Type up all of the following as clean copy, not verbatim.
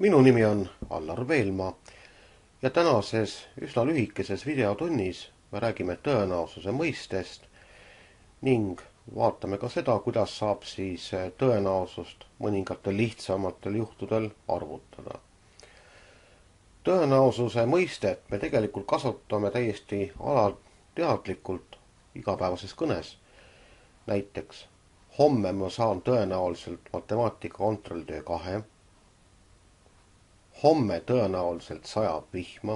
Minu nimi on Allar Veelmaa ja tänases üsna lühikeses videotunnis me räägime tõenäosuse mõistest ning vaatame ka seda, kuidas saab siis tõenäosust mõningatel lihtsamatel juhtudel arvutada. Tõenäosuse mõistet me tegelikult kasutame täiesti alateadlikult igapäevases kõnes. Näiteks, homme ma saan tõenäoliselt matemaatika kontrolltöö 2. Homme tõenäoliselt sajab vihma.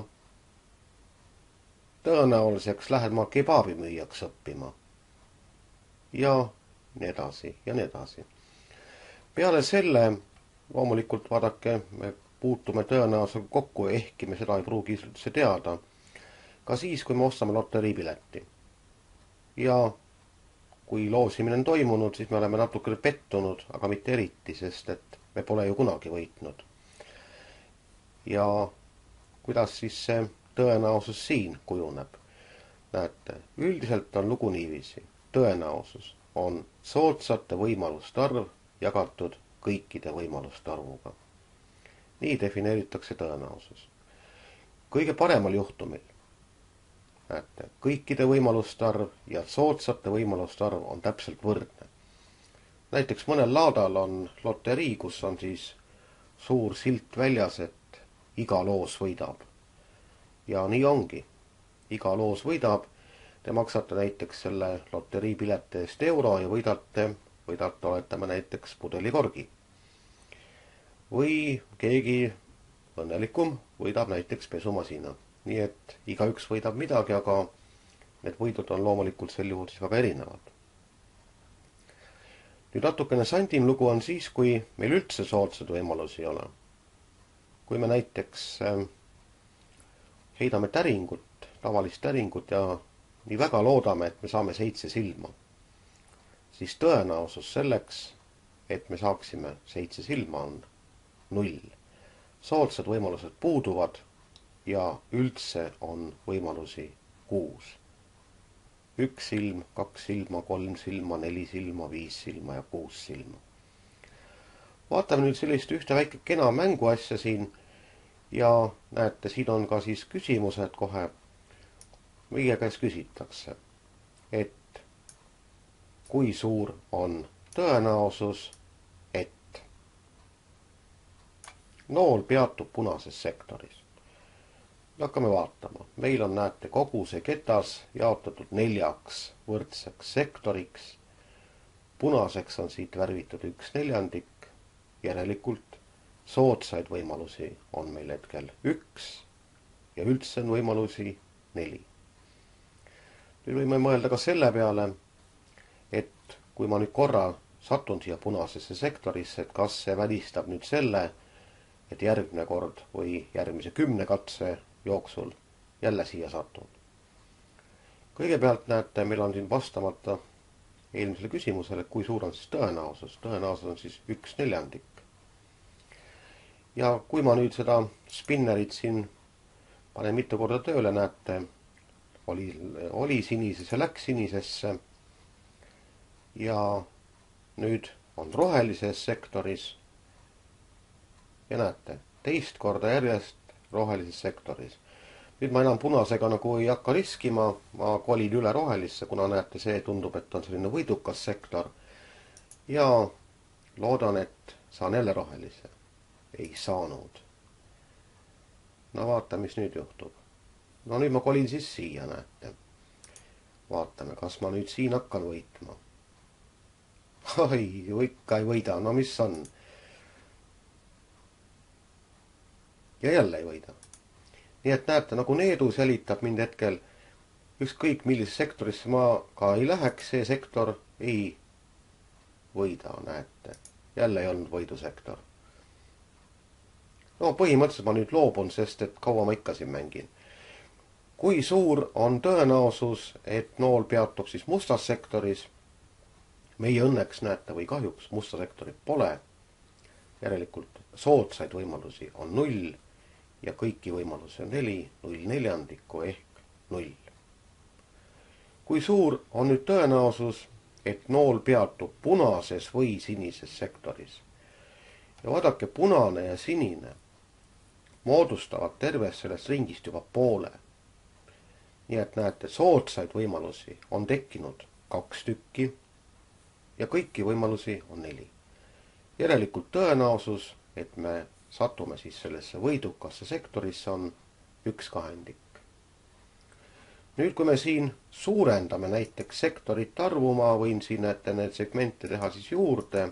Tõenäoliseks lähen ma kebaabimüüjaks õppima. Ja nii edasi ja nii edasi. Peale selle, loomulikult vaadake, me puutume tõenäosusega kokku, ehkki me seda ei pruugi üldse teada, ka siis, kui me ostame loteriipileti. Ja kui loosimine on toimunud, siis me oleme natukene pettunud, aga mitte eriti, sest et me pole ju kunagi võitnud. Ja kuidas siis see tõenäosus siin kujuneb? Näete, üldiselt on lugu niiviisi. Tõenäosus on soodsate võimaluste arv jagatud kõikide võimaluste arvuga. Nii defineeritakse tõenäosus. Kõige paremal juhtumil, näete, kõikide võimaluste arv ja soodsate võimaluste arv on täpselt võrdne. Näiteks mõnel laadal on loterii, kus on siis suur silt väljas, et iga loos võidab. Ja nii ongi. Iga loos võidab. Te maksate näiteks selle loteriipileti eest euro ja võidate oletame näiteks pudelikorgi. Või keegi õnnelikum võidab näiteks pesumasina. Nii et igaüks võidab midagi, aga need võidud on loomulikult sel juhul siis väga erinevad. Nüüd natukene sandim lugu on siis, kui meil üldse soodsad võimalusi ei ole. Kui me näiteks heidame täringut, tavalist täringut ja nii väga loodame, et me saame 7 silma, siis tõenäosus selleks, et me saaksime 7 silma, on 0. Soodsad võimalused puuduvad ja üldse on võimalusi 6. 1 silm, 2 silma, 3 silma, 4 silma, 5 silma ja 6 silma. Vaatame nüüd sellist ühte väike kena mänguasja siin ja näete, siin on ka siis küsimused kohe. Meie käes küsitakse, et kui suur on tõenäosus, et nool peatub punases sektoris. Hakkame vaatama. Meil on, näete, kogu see ketas jaotatud 4 võrdseks sektoriks. Punaseks on siit värvitud 1/4. Järelikult soodsaid võimalusi on meil hetkel 1 ja üldse on võimalusi 4. Nüüd võime mõelda ka selle peale, et kui ma nüüd korra satun siia punasesse sektorisse, et kas see välistab nüüd selle, et järgmine kord või järgmise 10 katse jooksul jälle siia satun. Kõigepealt näete, meil on siin vastamata eelmisele küsimusele, kui suur on siis tõenäosus. Tõenäosus on siis 1/4. Ja kui ma nüüd seda spinnerit siin panen mitu korda tööle, näete, oli sinises ja läks sinisesse. Ja nüüd on rohelises sektoris. Ja näete, teist korda järjest rohelises sektoris. Nüüd ma enam punasega nagu ei hakka riskima, ma kolin üle rohelisse, kuna näete, see tundub, et on selline võidukas sektor. Ja loodan, et saan jälle rohelise. Ei saanud. No vaata, mis nüüd juhtub. No nüüd ma kolin siis siia, näete. Vaatame, kas ma nüüd siin hakkan võitma. Ai, ikka ei võida, no mis on? Ja jälle ei võida. Nii et näete, nagu needus jälitab mind hetkel ükskõik millisesse sektorisse ma ka ei läheks, see sektor ei võida, näete. Jälle ei olnud võidusektor. No põhimõtteliselt ma nüüd loobun, sest et kaua ma ikka siin mängin. Kui suur on tõenäosus, et nool peatub siis mustas sektoris? Meie õnneks, näete, või kahjuks musta sektorit pole. Järelikult soodsaid võimalusi on 0 ja kõiki võimalusi on 4, 0/4 ehk 0. Kui suur on nüüd tõenäosus, et nool peatub punases või sinises sektoris? Ja vaadake, punane ja sinine moodustavad tervest sellest ringist juba poole. Nii et näete, soodsaid võimalusi on tekkinud 2 tükki ja kõiki võimalusi on 4. Järelikult tõenäosus, et me satume siis sellesse võidukasse sektorisse, on 1/2. Nüüd, kui me siin suurendame näiteks sektorite arvu, ma võin siin need segmente teha siis juurde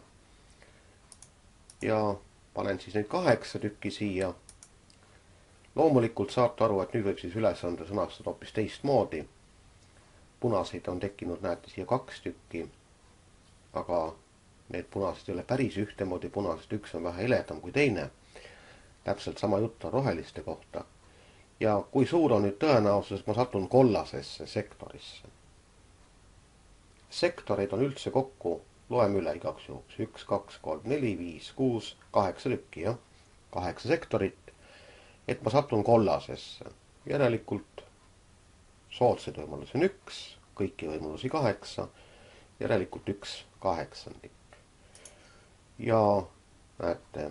ja panen siis neid 8 tükki siia. Loomulikult saate aru, et nüüd võib siis ülesande sõnastada hoopis teistmoodi. Punaseid on tekkinud, näete, siia 2 tükki, aga need punased ei ole päris ühtemoodi punased, üks on vähe heledam kui teine. Täpselt sama jutt on roheliste kohta. Ja kui suur on nüüd tõenäosus, et ma satun kollasesse sektorisse? Sektoreid on üldse kokku, loeme üle igaks juhuks, 1, 2, 3, 4, 5, 6, 8 tükki, jah? 8 sektorit, et ma satun kollasesse. Järelikult soodsaid võimalusi on 1, kõiki võimalusi 8, järelikult 1/8. Ja näete,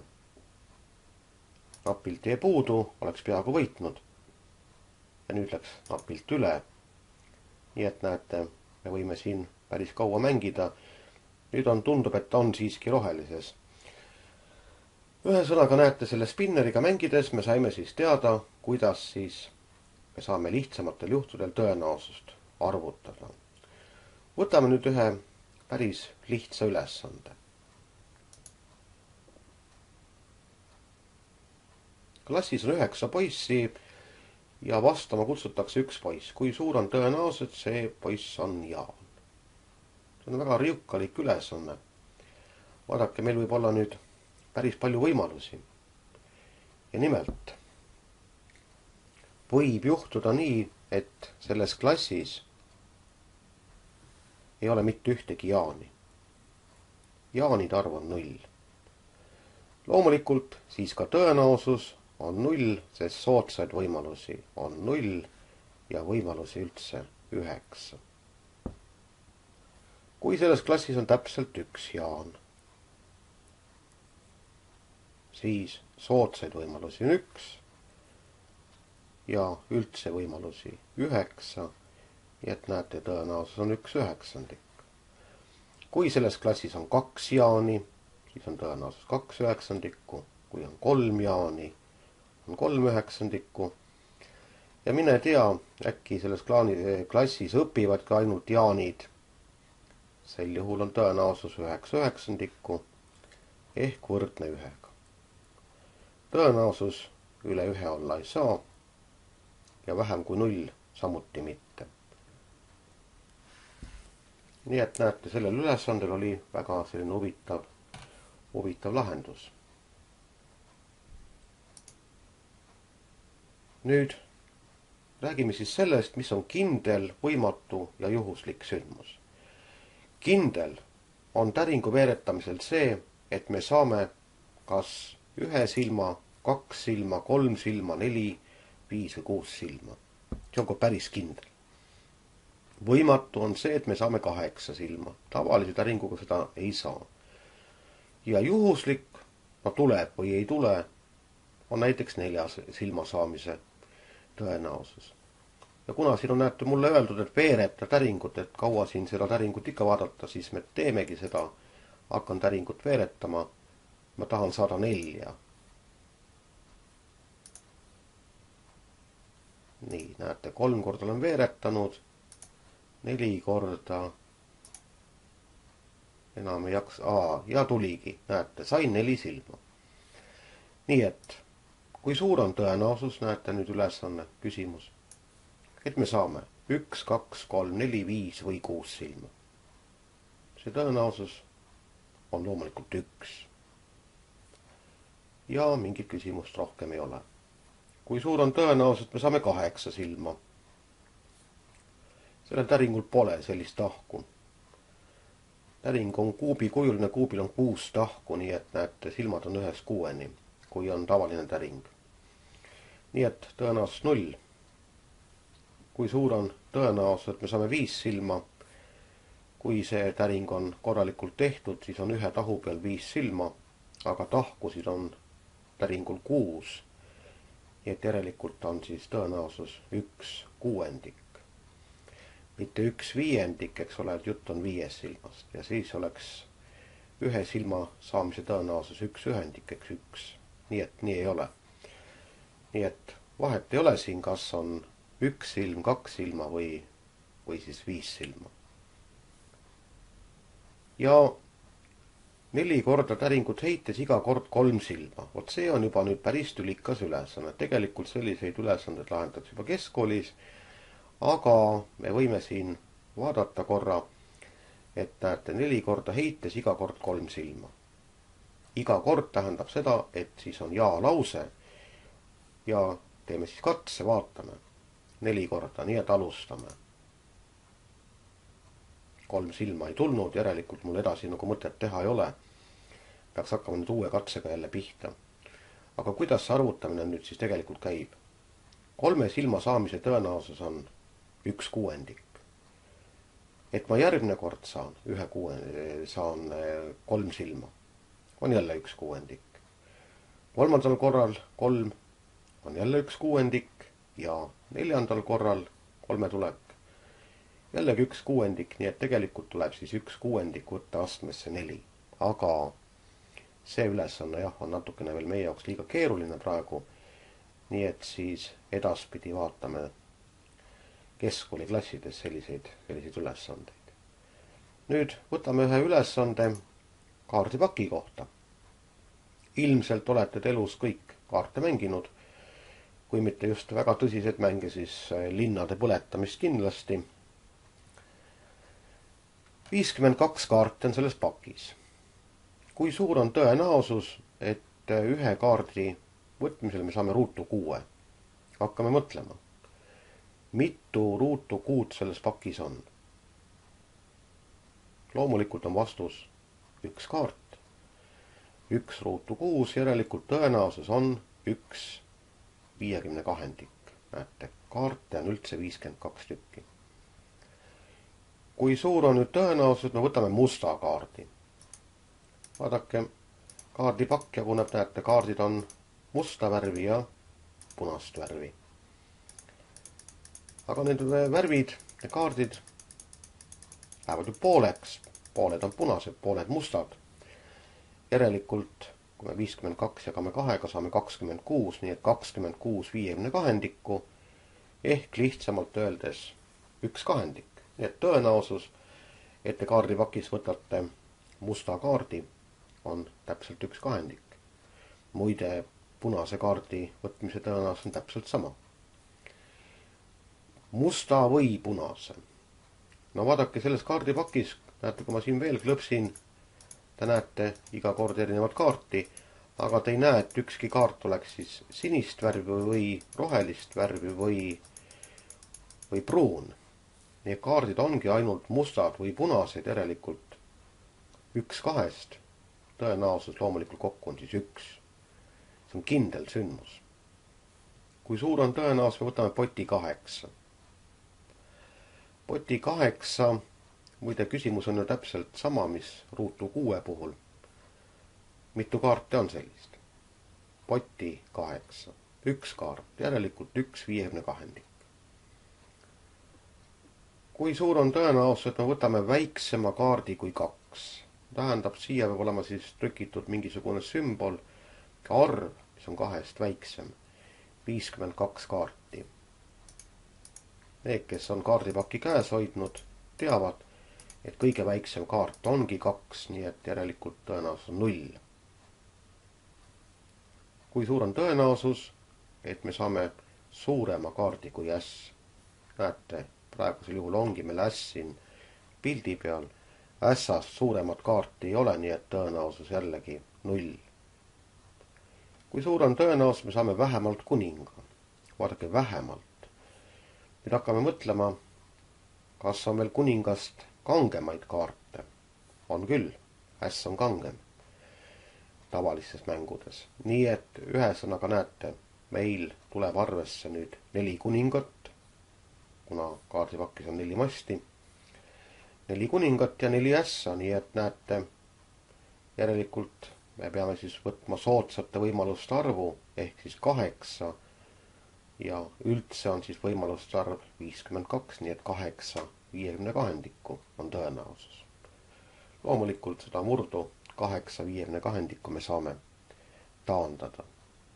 napilt jäi puudu, oleks peaaegu võitnud. Ja nüüd läks napilt üle. Nii et näete, me võime siin päris kaua mängida. Nüüd tundub, et on siiski rohelises. Ühesõnaga näete, selle spinneriga mängides me saime siis teada, kuidas siis me saame lihtsamatel juhtudel tõenäosust arvutada. Võtame nüüd ühe päris lihtsa ülesande. Klassis on 9 poissi ja vastama kutsutakse 1 poiss. Kui suur on tõenäosus, et see poiss on Jaan? See on väga riukalik ülesanne. Vaadake, meil võib olla nüüd päris palju võimalusi. Ja nimelt võib juhtuda nii, et selles klassis ei ole mitte ühtegi Jaani. Jaanide arv on 0. Loomulikult siis ka tõenäosus on 0, sest soodsaid võimalusi on 0 ja võimalusi üldse 9. Kui selles klassis on täpselt 1 Jaan, siis soodsaid võimalusi on 1 ja üldse võimalusi 9, nii et näete, tõenäosus on 1/9. Kui selles klassis on 2 Jaani, siis on tõenäosus 2/9. Kui on 3 Jaani, on 3/9. Ja mine tea, äkki selles klassis õpivad ka ainult Jaanid. Sel juhul on tõenäosus 9/9 ehk võrdne 1-ga. Tõenäosus üle 1 olla ei saa ja vähem kui 0 samuti mitte. Nii et näete, sellel ülesandel oli väga selline huvitav lahendus. Nüüd räägime siis sellest, mis on kindel, võimatu ja juhuslik sündmus. Kindel on täringu veeretamisel see, et me saame kas 1 silma, 2 silma, 3 silma, 4, 5 või 6 silma. See on ka päris kindel. Võimatu on see, et me saame 8 silma. Tavalise täringuga seda ei saa. Ja juhuslik, tuleb või ei tule, on näiteks 4 silma saamise tõenäosus. Ja kuna siin on näete mulle öeldud, et veereta täringut, et kaua siin seda täringut ikka vaadata, siis me teemegi seda. Hakkan täringut veeretama. Ma tahan saada 4. Nii, näete, 3 korda olen veeretanud. 4 korda. Enam ei jaksa. Ja tuligi. Näete, sain 4 silma. Nii et, kui suur on tõenäosus, näete nüüd ülesanne küsimus, et me saame 1, 2, 3, 4, 5 või 6 silma. See tõenäosus on loomulikult 1. Ja mingit küsimust rohkem ei ole. Kui suur on tõenäosus, et me saame 8 silma? Sellel täringul pole sellist tahku. Täring on kuubikujuline, kuubil on 6 tahku, nii et näete, silmad on 1/6, kui on tavaline täring. Nii et tõenäosus 0. Kui suur on tõenäosus, et me saame 5 silma? Kui see täring on korralikult tehtud, siis on 1 tahu peal 5 silma, aga tahkusid on täringul 6. Nii et järelikult on siis tõenäosus 1/6. Mitte 1/5, eks ole, et jutt on 5 silmast. Ja siis oleks ühe silma saamise tõenäosus 1/1, eks 1. Nii et nii ei ole. Nii et vahet ei ole siin, kas on 1 silm, 2 silma või siis 5 silma. Ja 4 korda täringut heites iga kord 3 silma. Vot see on juba nüüd päris tülikas ülesanne. Tegelikult selliseid ülesandeid lahendatakse juba keskkoolis, aga me võime siin vaadata korra, et näete 4 korda heites iga kord 3 silma. Iga kord tähendab seda, et siis on ja-lause ja teeme siis katse, vaatame 4 korda, nii et alustame. 3 silma ei tulnud, järelikult mul edasi nagu mõtet teha ei ole. Peaks hakkama nüüd uue katsega jälle pihta. Aga kuidas see arvutamine nüüd siis tegelikult käib? 3 silma saamise tõenäosus on 1/6. Et ma järgmine kord saan 3 silma, on jälle 1/6. Kolmandal korral 3 on jälle 1/6 ja neljandal korral 3 tuleb jällegi 1/6, nii et tegelikult tuleb siis 1/6 võtta astmesse 4. Aga see ülesanne jah, on natukene veel meie jaoks liiga keeruline praegu. Nii et siis edaspidi vaatame keskkooliklassides selliseid ülesandeid. Nüüd võtame ühe ülesande kaardipaki kohta. Ilmselt olete te elus kõik kaarte mänginud. Kui mitte just väga tõsiseid mänge, siis linnade põletamist kindlasti. 52 kaarti on selles pakis. Kui suur on tõenäosus, et ühe kaardi võtmisel me saame ruutu 6? Hakkame mõtlema. Mitu ruutu 6 selles pakis on? Loomulikult on vastus 1 kaart. 1 ruutu 6, järelikult tõenäosus on 1/52. Näete, kaarte on üldse 52 tükki. Kui suur on nüüd tõenäosus, me võtame musta kaardi. Vaadake, kaardipakk jaguneb, näete, kaardid on musta värvi ja punast värvi. Aga need värvid ja kaardid lähevad ju pooleks. Pooled on punased, pooled mustad. Järelikult, kui me 52 jagame 2-ga, saame 26, nii et 26/52 ehk lihtsamalt öeldes 1/2. Nii et tõenäosus, et te kaardipakis võtate musta kaardi, on täpselt 1/2. Muide, punase kaardi võtmise tõenäosus on täpselt sama. Musta või punase. No vaadake, selles kaardipakis, näete, kui ma siin veel klõpsin, te näete iga kord erinevat kaarti, aga te ei näe, et ükski kaart oleks siis sinist värvi või rohelist värvi või pruun. Need kaardid ongi ainult mustad või punased, järelikult 1/2. Tõenäosus loomulikult kokku on siis 1. See on kindel sündmus. Kui suur on tõenäosus, me võtame poti 8. Poti 8, muide küsimus on ju täpselt sama, mis ruutu 6 puhul. Mitu kaarte on sellist? Poti 8. 1 kaart, järelikult 1/52. Kui suur on tõenäosus, et me võtame väiksema kaardi kui 2? Tähendab, siia peab olema siis trükitud mingisugune sümbol, arv, mis on 2-st väiksem. 52 kaarti. Need, kes on kaardipaki käes hoidnud, teavad, et kõige väiksem kaart ongi 2, nii et järelikult tõenäosus on 0. Kui suur on tõenäosus, et me saame suurema kaardi kui S? Näete, praegusel juhul ongi meil S siin pildi peal. S-ast suuremat kaarti ei ole, nii et tõenäosus jällegi 0. Kui suur on tõenäosus, me saame vähemalt kuninga? Vaadake, vähemalt. Nüüd hakkame mõtlema, kas on veel kuningast kangemaid kaarte. On küll, S on kangem tavalistes mängudes. Nii et ühesõnaga näete, meil tuleb arvesse nüüd 4 kuningat, kuna kaardipakis on 4 masti. 4 kuningat ja 4 S-a, nii et näete, järelikult me peame siis võtma soodsate võimaluste arvu, ehk siis 8 ja üldse on siis võimaluste arv 52, nii et 8 52 on tõenäosus. Loomulikult seda murdu 8 52 me saame taandada.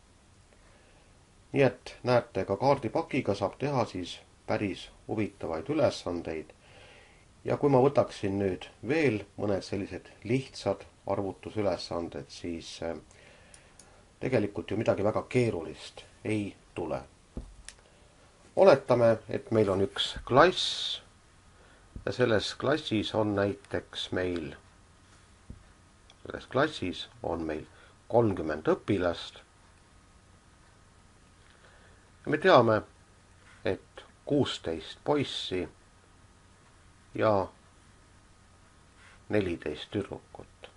Nii et näete, ka kaardipakiga saab teha siis päris huvitavaid ülesandeid. Ja kui ma võtaksin nüüd veel mõned sellised lihtsad arvutusülesanded, siis tegelikult ju midagi väga keerulist ei tule. Oletame, et meil on üks klass ja selles klassis on näiteks meil 30 õpilast. Me teame, et 16 poissi ja 14 tüdrukut.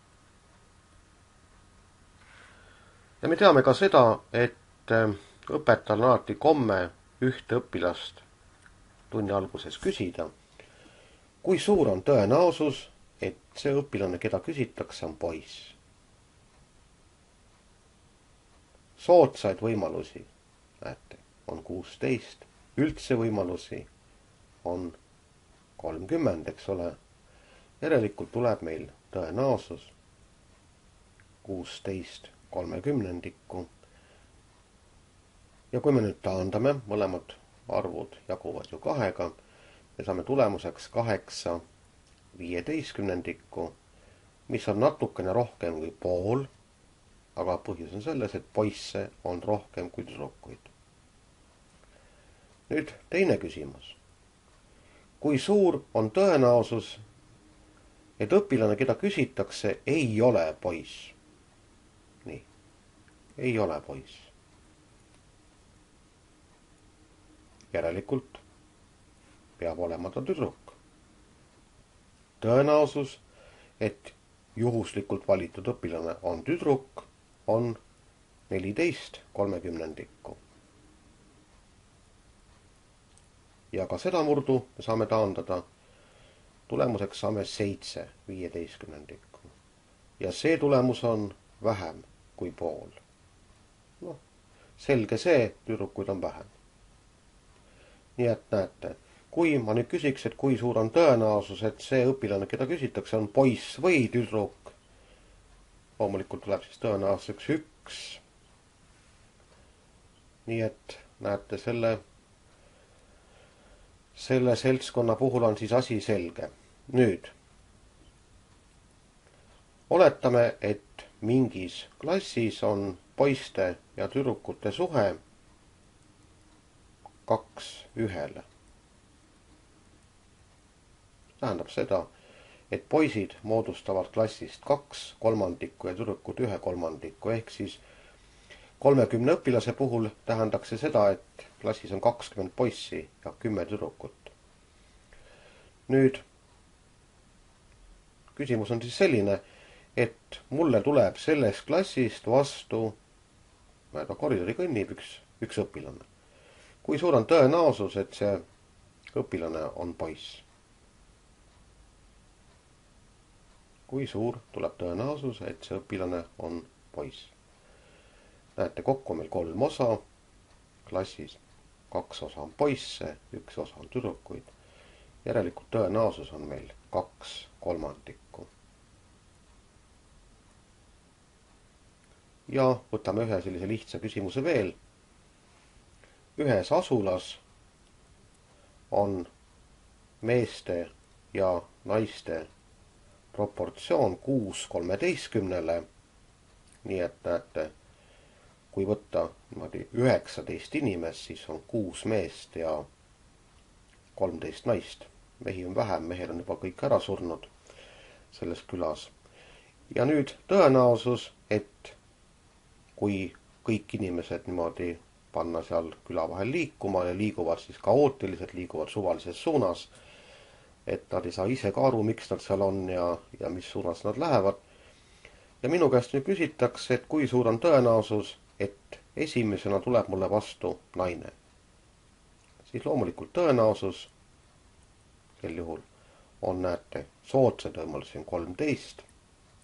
Ja me teame ka seda, et õpetajal on alati komme ühte õpilast tunni alguses küsida, kui suur on tõenäosus, et see õpilane, keda küsitakse, on poiss. Soodsaid võimalusi, näete, on 16, üldse võimalusi on 30, eks ole. Järelikult tuleb meil tõenäosus 16 30. Ja kui me nüüd taandame, mõlemad arvud jaguvad ju 2, me saame tulemuseks 8 15, mis on natukene rohkem kui pool, aga põhjus on selles, et poisse on rohkem kui tüdrukuid. Nüüd teine küsimus. Kui suur on tõenäosus, et õpilane, keda küsitakse, ei ole poiss? Nii, ei ole poiss. Järelikult peab olema ta tüdruk. Tõenäosus, et juhuslikult valitud õpilane on tüdruk, on 14 30. Ja ka seda murdu me saame taandada. Tulemuseks saame 7 15. Ja see tulemus on vähem kui pool. No, selge see, tüdrukuid on vähem. Nii et näete, kui ma nüüd küsiks, et kui suur on tõenäosus, et see õpilane, keda küsitakse, on poiss või tüdruk, loomulikult tuleb siis tõenäosuseks 1. Nii et näete, selle seltskonna puhul on siis asi selge. Nüüd, oletame, et mingis klassis on poiste ja tüdrukute suhe 2 1. Tähendab seda, et poisid moodustavad klassist 2/3 ja tüdrukud 1/3, ehk siis 30 õpilase puhul tähendaks see seda, et klassis on 20 poissi ja 10 tüdrukut. Nüüd, küsimus on siis selline, et mulle tuleb sellest klassist vastu, mööda koridori kõnnib üks õpilane. Kui suur on tõenäosus, et see õpilane on poiss? Kui suur tuleb tõenäosus, et see õpilane on poiss? Näete, kokku on meil 3 osa. Klassis 2 osa on poisse, 1 osa on tüdrukuid. Järelikult tõenäosus on meil 2/3. Ja võtame ühe sellise lihtsa küsimuse veel. Ühes asulas on meeste ja naiste proportsioon 6/13. Nii et näete, kui võtta 19 inimest, siis on 6 meest ja 13 naist. Mehi on vähem, mehel on juba kõik ära surnud selles külas. Ja nüüd tõenäosus, et kui kõik inimesed niimoodi panna seal küla vahel liikuma ja liiguvad siis kaootiliselt, liiguvad suvalises suunas, et nad ei saa ise ka aru, miks nad seal on ja mis suunas nad lähevad. Ja minu käest nüüd küsitakse, et kui suur on tõenäosus, et esimesena tuleb mulle vastu naine. Siis loomulikult tõenäosus sel juhul on, näete, soodsad võimalusi on 13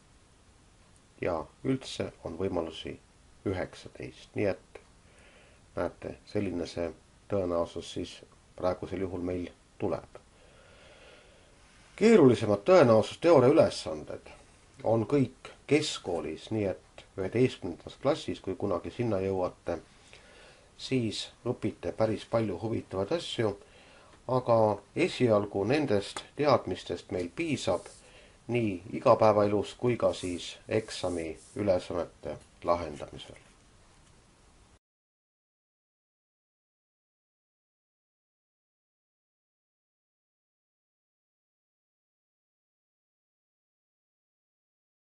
ja üldse on võimalusi 19. Nii et näete, selline see tõenäosus siis praegusel juhul meil tuleb. Keerulisemad tõenäosusteooria ülesanded on kõik keskkoolis, nii et 11. klassis, kui kunagi sinna jõuate, siis õpite päris palju huvitavaid asju, aga esialgu nendest teadmistest meil piisab nii igapäevaelus kui ka siis eksami ülesannete lahendamisel.